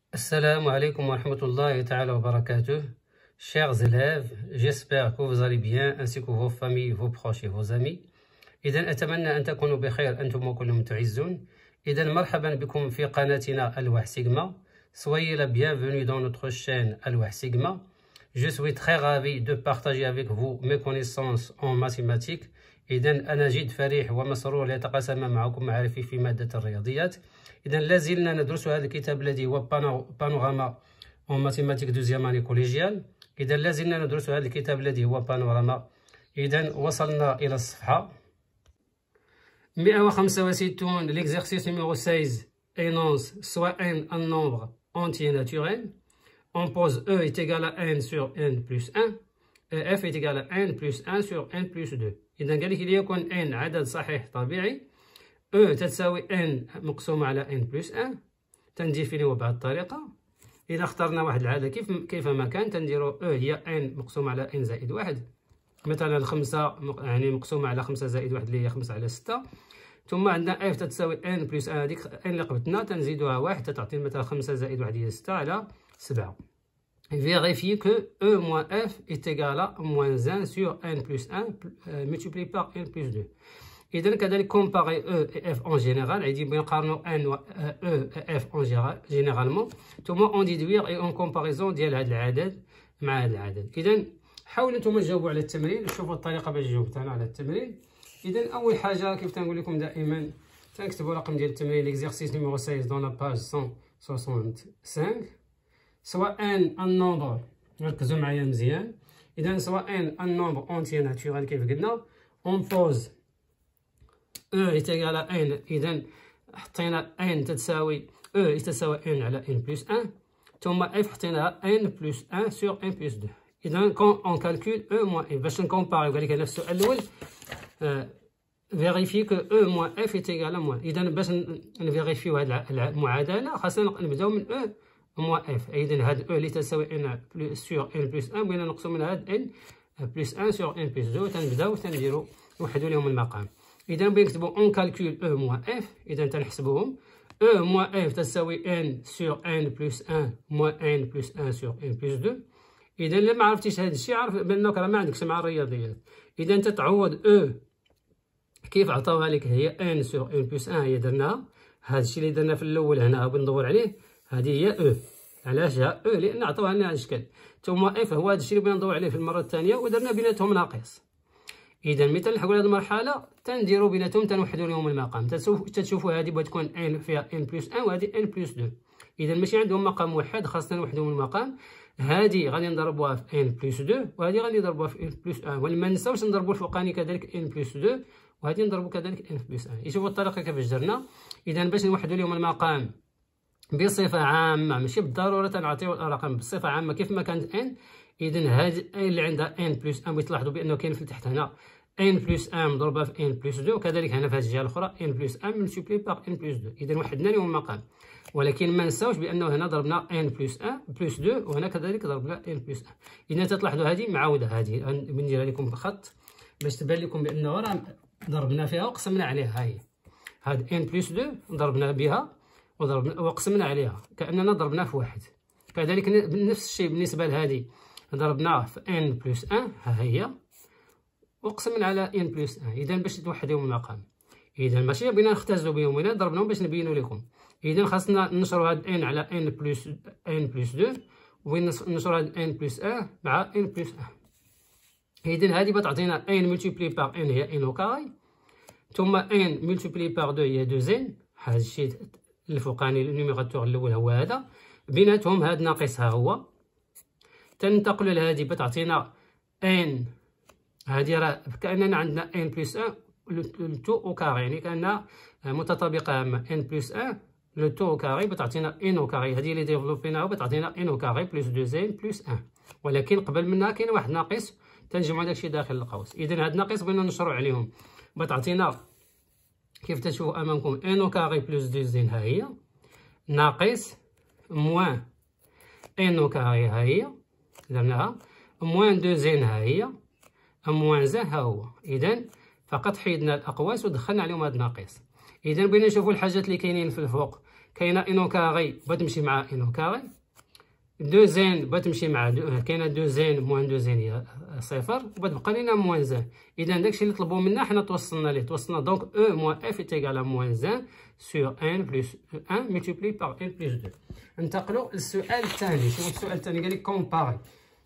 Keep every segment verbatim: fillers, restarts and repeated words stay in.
Assalamu alaikum wa rahmatullahi ta'ala wa barakatuh. Chers élèves, j'espère que vous allez bien ainsi que vos familles, vos proches et vos amis. إذا أتمنى أن تكونوا بخير أنتم وكلهم تعزون. إذا مرحبا بكم في قناتنا الواح سيغما. Soyez la bienvenue dans notre chaîne Al-Wah Sigma. Je suis très ravi de partager avec vous mes connaissances en mathématiques. إذا أنا جد فرح ومسرور لأتقاسم معكم معرفي في مادة الرياضيات. إذا لازلنا ندرس هذا الكتاب الذي هو بانوراما en mathématiques deuxième année collégiale. إذا لازلنا ندرس هذا الكتاب الذي هو بانوراما. إذا وصلنا إلى الصفحة مئة وخمسة وستون. l'exercice numéro seize énonce soit n un nombre entier naturel. On pose E est égal à n sur n plus un et f est égal à n plus un sur n plus deux. إذا قال لك ليكن n عدد صحيح طبيعي، E تتساوي n مقسومة على n plus un. تنديفينيو بهذه الطريقة. إذا اخترنا واحد العدد كيف كيفما كان تنديرو E هي n مقسومة على n زائد واحد. مثلا خمسة يعني مقسومة على خمسة زائد واحد اللي هي خمسة على ستة. ثم عندنا f تتساوي n بلس ان، هذيك n اللي قبلتنا تنزيدوها واحد تتعطي مثلا خمسة زائد واحد هي ستة على سبعة. Vérifiez que E moins f est égal à moins un sur n plus un euh, multiplié par n plus deux. إذا كذلك comparer E et f en général، عادي بنقارنو n و E et f en généralement، ثم on déduire et en comparaison ديال هذا العدد مع هذا العدد. إذا حاولوا نتوما تجاوبوا على التمرين، شوفوا الطريقة باش جاوبت أنا على التمرين. إذا أول حاجة كيف تنقول لكم دائما تنكتبوا رقم ديال التمرين l'exercice numéro seize dans la page cent soixante-cinq. soit n un nombre، ركزوا معايا مزيان. إذا soit n un nombre entier naturel كيف قلنا. on pose E est égal à n. إذا حطينا n تتساوي E تساوي n على n plus un، ثم f حطيناها n plus un sur n plus deux. إذا on calcule E moins f باش نكومباريو. قال لك هنا في السؤال الأول vérifier que E moins f est égal à moins. إذا باش نفيريفيو هاد المعادلة خاصنا نبداو من E moins f. إذا هاد E اللي تساوي n sur n plus un بغينا نقسم من هاد n plus un sur n plus deux تنبداو تنديرو نوحدو ليهم المقام. إذا بنكتبو on calcule E moins f. إذا تنحسبوهم E moins f تساوي n sur n plus un moins n plus un sur n plus deux. إذا إلا ما عرفتيش هاد الشيء عرف بأنك راه ما عندكش مع الرياضيات. إذا تتعوض E كيف عطاوها لك هي n sur n plus un هي درناها. هاد الشيء اللي درنا في الأول هنا بندور عليه هذه هي E. علاش ها E؟ لأن عطاوها لنا هاد الشكل. ثم f هو هاد الشيء اللي بغينا ندور عليه في المرة الثانية ودرنا بيناتهم ناقص. إذا ملي تنلحقوا لهاد المرحلة تنديروا بيناتهم تنوحدوا لهم المقام. تتشوفوا هذه بغات تكون n فيها n plus un وهذه n plus deux. إذا ماشي عندهم مقام واحد خاصنا نوحدوهم المقام. هذه غادي نضربوها في n plus deux وهذه غادي نضربوها في n plus un، وما نساوش نضربوا الفوقاني كذلك n plus deux وهذه نضربوا كذلك n plus un. يشوفوا الطريقة كيفاش درنا. إذا باش نوحدوا لهم المقام بصفة عامة ماشي بالضرورة تنعطيو الأرقام بصفة عامة كيف ما كانت n. إذا هذه اللي عندها n plus un بتلاحظوا بأنه كاين في التحت هنا n plus un مضروبة في n plus deux وكذلك هنا في هذه الجهة الأخرى n plus un multiplié par n plus deux. إذا وحدنا لهم المقام، ولكن ما نساوش بأنه هنا ضربنا n plus un plus deux وهنا كذلك ضربنا n plus un. إذا تلاحظوا هذه معاودة، هذه بنديرها لكم بخط باش تبان لكم بأنه راه ضربنا فيها وقسمنا عليها. هاي هاد n plus deux ضربنا بها وضربنا وقسمنا عليها كأننا ضربنا في واحد. كذلك بنفس الشيء بالنسبة لهذه ضربناها في n plus un ها هي وقسمنا على n plus un. إذا باش توحدوا المقام. إذا ماشي بغينا نختزلوا بهم، هنا ضربناهم باش نبينوا لكم. إذا خاصنا ننشروا هاد n على n plus n plus deux وننشروا هاد n plus un مع n plus un. إذا هذه بتعطينا n multiplié par n هي n au carré، ثم n multiplié par deux هي deux n. هذا الشيء الفوقاني النيميراتور الأول هو هذا، بيناتهم هاد ناقص ها هو. تنتقلوا لهذه بتعطينا n، هذه راه كأننا عندنا n plus un لو تو او كاري، يعني كأنها متطابقة عامة n plus un لو تو او كاري بتعطينا n au carré. هذه اللي ديفلوبيناها بتعطينا n au carré بلس deux n بلس un، ولكن قبل منها كاين واحد ناقص تنجمعوا داكشي داخل القوس. إذا هاد الناقص بغينا نشرو عليهم بتعطينا كيف تشوفوا أمامكم n au carré بلس deux n ها هي ناقص موان n au carré ها هي درناها موان deux n ها هي موان زان ها هو. إذا فقط حيدنا الأقواس ودخلنا عليهم هاد الناقص. إذا بغينا نشوفوا الحاجات اللي كاينين في الفوق. كاينه انو كاري بتمشي مع انو كاري، دو زين بتمشي مع دو... كاينه دو زين موان دو زين هي صفر، وبتبقى لينا موان زين. اذا داكشي اللي طلبوا منا حنا توصلنا ليه، توصلنا دونك او موان اف ايتيغال ا موان زين سور ان بلس ان ملتيبلي بار ان بلس دو. ننتقلوا للسؤال الثاني. شوفوا السؤال الثاني قال لك كومباري.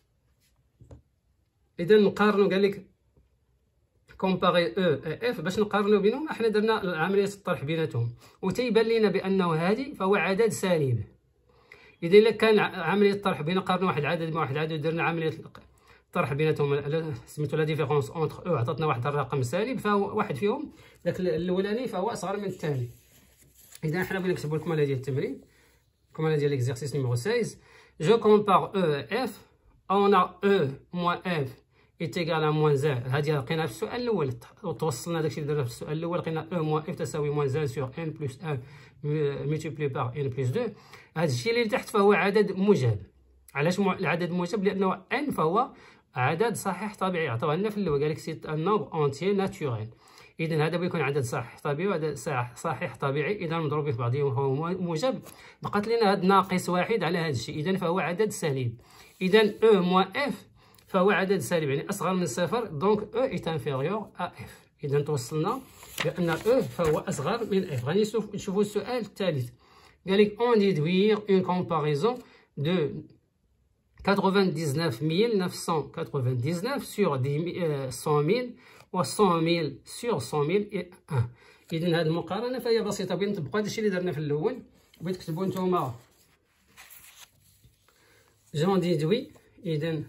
اذا نقارنوا، قال لك كومباري او اف باش نقارنوا بينهم. احنا درنا عمليه الطرح بيناتهم وتيبان لينا بانه هذه فهو عدد سالب. اذا الا كان عمليه الطرح بين قارنوا واحد العدد مع واحد العدد ودرنا عمليه الطرح بيناتهم سميتو لا ديفيرونس اونتر او، عطاتنا واحد الرقم سالب، فهو واحد فيهم داك الاولاني فهو اصغر من الثاني. اذا حنا بغينا نكتبوا الكماله ديال التمرين، الكماله ديال ليكزارسيس نيميرو ستة. جو كومبار او اف، اون ا او موان اف ايتيغال ا موان زين. هذه لقيناها في السؤال الاول وتوصلنا داكشي اللي درنا في السؤال الاول، لقينا او موان اف تساوي موان زين سور ان بلس ان ملتيبلي بار ان بلس دو. هذا الشيء اللي تحت فهو عدد موجب. علاش العدد موجب؟ لانه ان فهو عدد صحيح طبيعي، عطاوها لنا في الاول قال لك سي ان نومبر اونتيي ناتوريل. اذا هذا بيكون عدد صحيح طبيعي وهذا صحيح طبيعي، اذا مضروبين في بعضهم هو موجب. بقات لنا هذا ناقص واحد على هذا الشيء، اذا فهو عدد سالب. اذا او موان اف فهو عدد سالب يعني اصغر من صفر، دونك او ايت انفيريور ا اف. اذا توصلنا بان او فهو اصغر من اف. غادي نشوفوا السؤال الثالث. قال لك اون ديدوير اون كومباريزون دو quatre-vingt-dix-neuf mille neuf cent quatre-vingt-dix-neuf sur cent mille و cent mille sur cent mille et un. اذا هذه المقارنه فهي بسيطه، بغينا نطبقوا هذا الشيء اللي درنا في الاول. بغيت تكتبوا نتوما جون ديدوي. اذا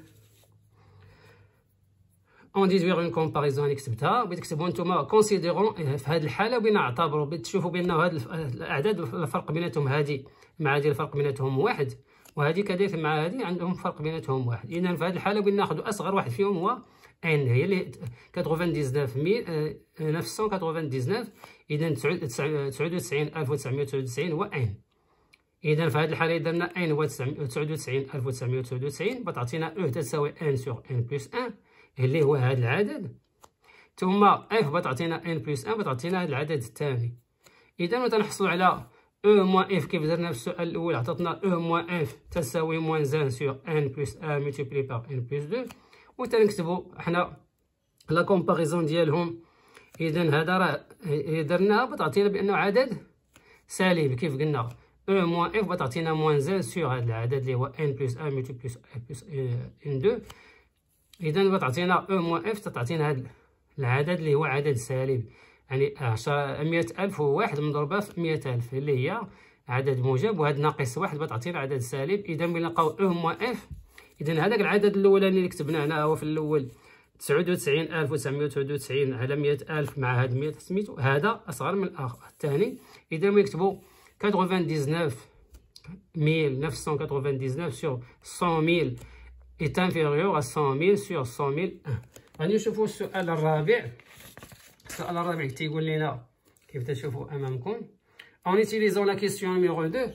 اون ديدوير اون كومباريزون اللي كتبتها، بغيت تكتبوا نتوما كونسيديرون. في هذه الحاله بغينا نعتبروا، بغيت تشوفوا بانه هاد الاعداد الفرق بيناتهم هذه مع هذه الفرق بيناتهم واحد، وهذه كذلك مع هذه عندهم فرق بيناتهم واحد. اذا في هذه الحاله بغينا ناخذوا اصغر واحد فيهم هو ان، هي اللي quatre-vingt-dix-neuf mille neuf cent quatre-vingt-dix-neuf. اذا تسعة وتسعين ألف وتسعمائة وتسعة وتسعين هو ان. اذا في هذه الحاله درنا ان هو تسعة وتسعين ألف وتسعمائة وتسعة وتسعين، بتعطينا او تساوي ان سور ان بلس ان اللي هو هذا العدد، ثم اف بتعطينا ان بلس ان بتعطينا هذا العدد الثاني. اذا تنحصلوا على او موان اف كيف درنا في السؤال الاول، عطاتنا او موان اف تساوي موان زان سور ان بلس ان ملتيبلي بار ان بلس دو، وتنكتبوا حنا لا كومباريزون ديالهم. اذا هذا راه درناها بتعطينا بانه عدد سالب كيف قلنا. او موان اف بتعطينا موان زان سور هذا العدد اللي هو ان بلس ان ملتيبلي بلس ان دو. اذا بتعطينا او موان اف تعطينا هذا العدد اللي هو عدد سالب، يعني مئة ألف وواحد مضروبة في مئة ألف اللي هي عدد موجب، وهذا ناقص واحد بتعطينا عدد سالب. إذا بنلقاو او موان اف. إذا هذاك العدد الأولاني اللي كتبناه هنا هو في الأول تسعة وتسعين ألف وتسعمائة وتسعة وتسعين على مئة ألف مع هذا مئة سميتو، هذا أصغر من الآخر الثاني. إذا بنكتبو quatre-vingt-dix-neuf mille neuf cent quatre-vingt-dix-neuf sur cent mille est inférieur à cent mille sur cent mille un. غادي نشوفو السؤال الرابع. السؤال الرابع تيقول لنا كيف تشوفوا امامكم en utilisant la question numéro deux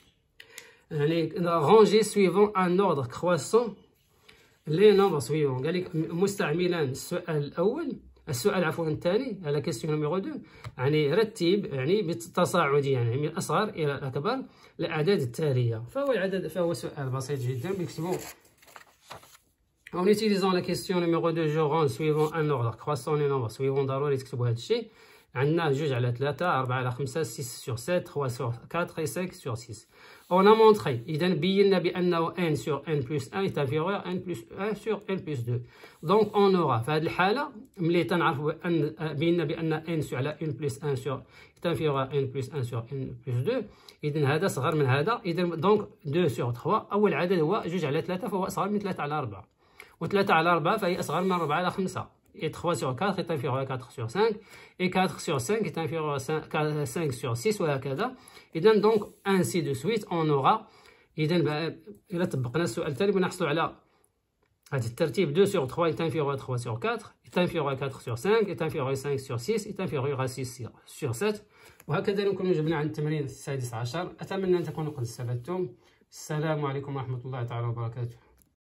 يعني ranger suivant un ordre croissant les nombres suivants. قال لك مستعملا السؤال الاول السؤال عفوا الثاني على كيستيون نيميرو دو، يعني رتب يعني بالتصاعدي يعني من الاصغر الى الاكبر الاعداد التاليه. فهو العدد فهو سؤال بسيط جدا. بنكتبوا en utilisant la question numéro deux je range suivant un ordre croissant les nombres suivants. ضروري تكتبوا هذا الشيء. عندنا جوج على ثلاثة، أربعة على خمسة، ستة sur sept، trois sur quatre et cinq sur six. On a montré إذا بينا بأنه n sur n plus un est inférieur à n plus un sur n plus deux. donc on aura في هذه الحالة ملي تنعرفوا بأن بينا بأن n على n plus un sur est inférieur à n plus un sur n plus deux. إذا هذا صغر من هذا. إذا donc deux sur trois أول عدد هو جوج على ثلاثة فهو أصغر من ثلاثة على أربعة، وثلاثة على أربعة فهي أصغر من أربعة على خمسة. et trois sur quatre est inférieur à quatre sur cinq et quatre sur cinq est inférieur à cinq sur six وهكذا. إذا donc ainsi de suite on aura. إذا إلا طبقنا السؤال التالي بنحصل على هذا الترتيب deux sur trois est inférieur à trois sur quatre est inférieur à quatre sur cinq est inférieur à cinq sur six est inférieur à six sur sept وهكذا. نكون جبنا عن التمرين السادس عشر. أتمنى أن تكونوا قد استفدتم. السلام عليكم ورحمة الله تعالى وبركاته.